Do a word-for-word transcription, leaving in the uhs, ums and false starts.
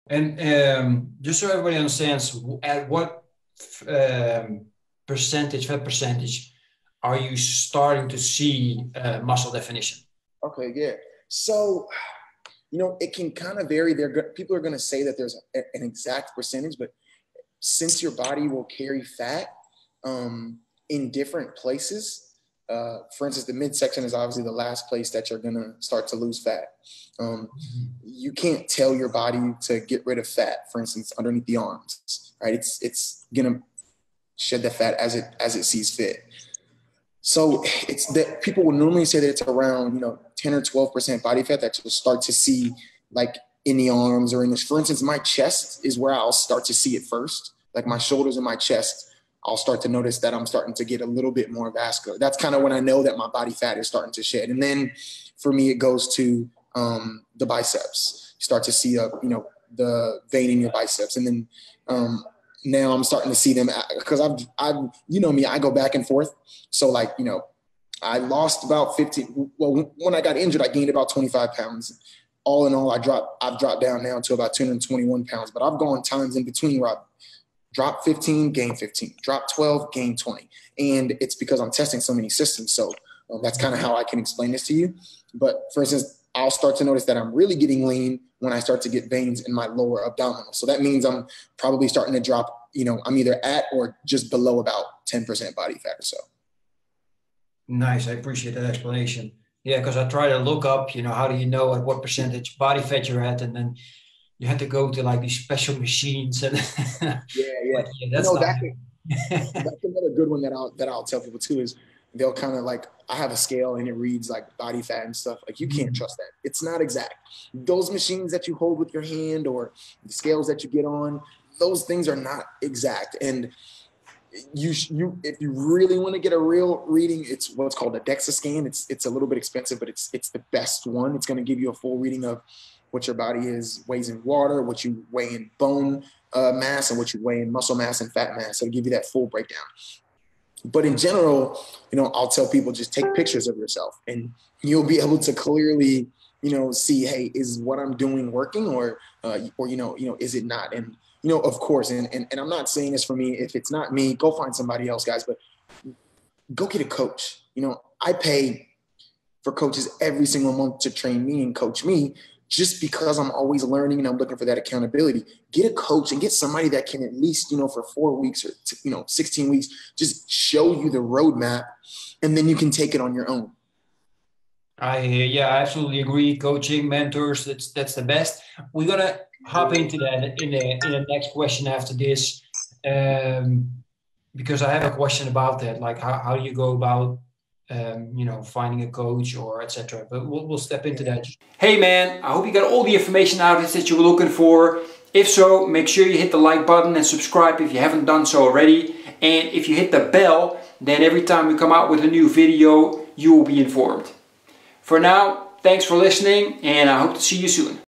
And um, just so everybody understands, w- at what um, percentage, fat percentage, are you starting to see uh, muscle definition? Okay, yeah. So, you know, it can kind of vary. There, people are going to say that there's a, an exact percentage, but since your body will carry fat um, in different places, uh, for instance, the midsection is obviously the last place that you're going to start to lose fat. Um, you can't tell your body to get rid of fat, for instance, underneath the arms, right? It's it's going to shed the fat as it as it sees fit. So it's that people will normally say that it's around, you know, ten or twelve percent body fat that you'll start to see like in the arms or in this. For instance, my chest is where I'll start to see it first. Like my shoulders and my chest, I'll start to notice that I'm starting to get a little bit more vascular. That's kind of when I know that my body fat is starting to shed. And then for me, it goes to um, the biceps. You start to see a, you know, the vein in your biceps. And then um, now I'm starting to see them because I've, I've, you know me, I go back and forth. So like, you know, I lost about fifteen. Well, when I got injured, I gained about twenty-five pounds. All in all, I dropped, I've dropped down now to about two hundred twenty-one pounds, but I've gone times in between where I've dropped fifteen, gain fifteen, drop twelve, gain twenty. And it's because I'm testing so many systems. So um, that's kind of how I can explain this to you. But for instance, I'll start to notice that I'm really getting lean when I start to get veins in my lower abdominal. So that means I'm probably starting to drop, you know, I'm either at or just below about ten percent body fat or so. Nice, I appreciate that explanation. Yeah, because I try to look up, you know, how do you know at what percentage body fat you're at, and then you had to go to like these special machines, and Yeah, yeah. like, yeah, You that's know, not. that that's another good one that I'll that I'll tell people too is they'll kind of like I have a scale and it reads like body fat and stuff. Like you can't trust that. It's not exact. Those machines that you hold with your hand or the scales that you get on, those things are not exact. And you you if you really want to get a real reading, it's what's called a DEXA scan. It's it's a little bit expensive, but it's it's the best one. It's going to give you a full reading of what your body is weighs in water, what you weigh in bone uh, mass, and what you weigh in muscle mass and fat mass. So it'll give you that full breakdown. But in general, you know, I'll tell people just take pictures of yourself, and you'll be able to clearly, you know, see, hey, is what I'm doing working, or uh, or you know, you know, is it not? And you know, of course, and, and and I'm not saying this for me. If it's not me, go find somebody else, guys. But go get a coach. You know, I pay for coaches every single month to train me and coach me just because I'm always learning and I'm looking for that accountability. Get a coach and get somebody that can at least, you know, for four weeks or, you know, sixteen weeks, just show you the roadmap, and then you can take it on your own. I Yeah, I absolutely agree. Coaching, mentors, that's that's the best. We're gonna hop into that in the in the next question after this, um, because I have a question about that. Like, how, how do you go about, um, you know, finding a coach or et cetera. But we'll we'll step into that. Hey man, I hope you got all the information out that you were looking for. If so, make sure you hit the like button and subscribe if you haven't done so already. And if you hit the bell, then every time we come out with a new video, you will be informed. For now, thanks for listening, and I hope to see you soon.